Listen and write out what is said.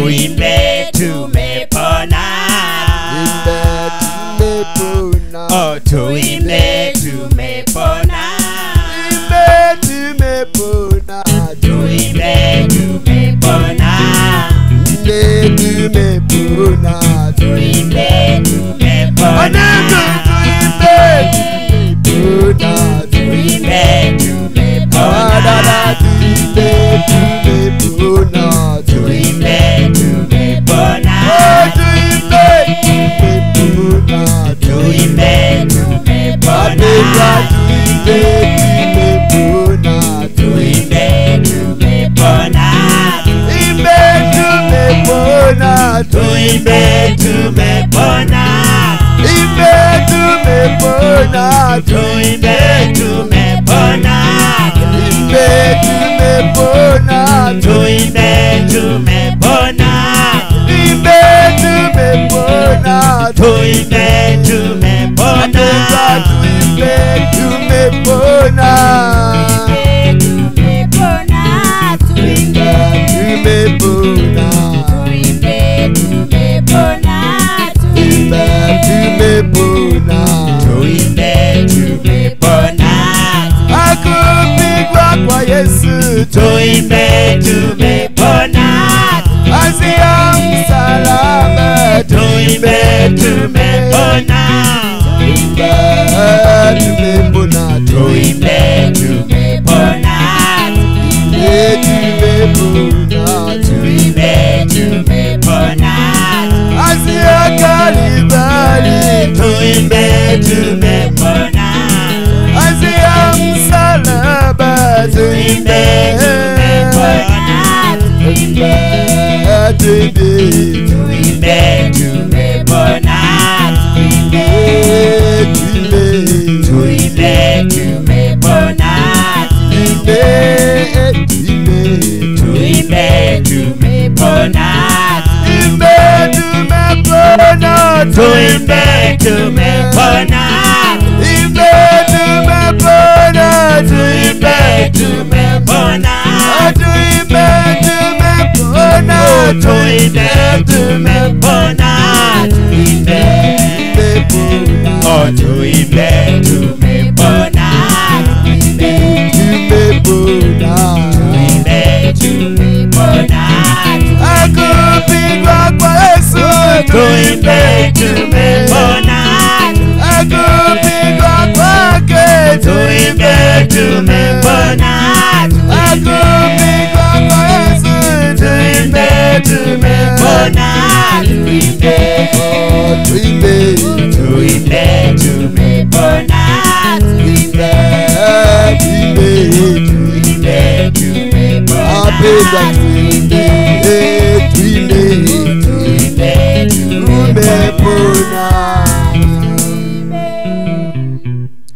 tuimbe tumepona. Oh, tuimbe tumepona. Tuimbe tumepona. Tuimbe tumepona. Tuimbe tumepona. Tuimbe tumepona. Tuimbe tumepona. Tuimbe tumepona. Tuimbe tumepona. Tuimbe tumepona. Tuimbe tumepona. Tuimbe tumepona. Tuimbe tumepona. Tuimbe tumepona. Akupigwa kwa Yesu, tuimbe tumepona. Azia msalaba, tuimbe tumepona. Tuimbe tumepona. Tuimbe tumepona. Tuimbe tumepona. Azia Kalvari, tuimbe tumepona. Azia msalaba, tuimbe tumepona. Tuimbe tumepona. Tuimbe tumepona. Tuimbe tumepona. Tuimbe tumepona. Tuimbe tumepona. Tuimbe tumepona. Tuimbe tumepona. Tuimbe tumepona. Tuimbe oh, tuimbe tumepona. Tuimbe tumepona. Akupigwa kwa Yesu, tuimbe tumepona. Akupigwa kwake, tuimbe tumepona. Akupigwa kwa Yesu, tuimbe tumepona. Tuimbe tuimbe tumepona. Tuimbe tumepona. tumepona.